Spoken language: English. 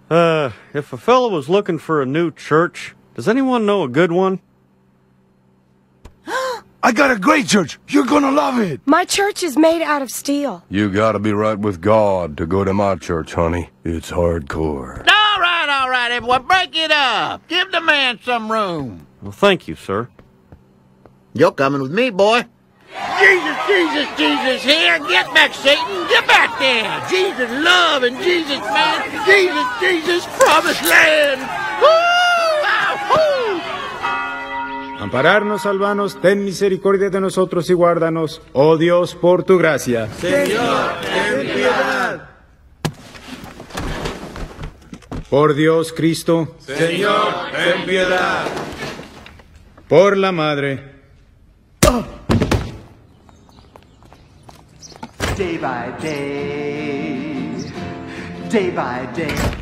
If a fellow was looking for a new church, does anyone know a good one? I got a great church. You're gonna love it. My church is made out of steel. You gotta be right with God to go to my church, honey. It's hardcore. All right, everyone, break it up. Give the man some room. Well, thank you, sir. You're coming with me, boy. Jesus, here. Get back, Satan. Get back there. Jesus love and Jesus man. Jesus, promised land. Ampararnos, salvanos, ten misericordia de nosotros y guárdanos, oh Dios, por tu gracia. Señor, ten piedad. Por Dios Cristo. Señor, ten piedad. Por la Madre. Day by day, day by day.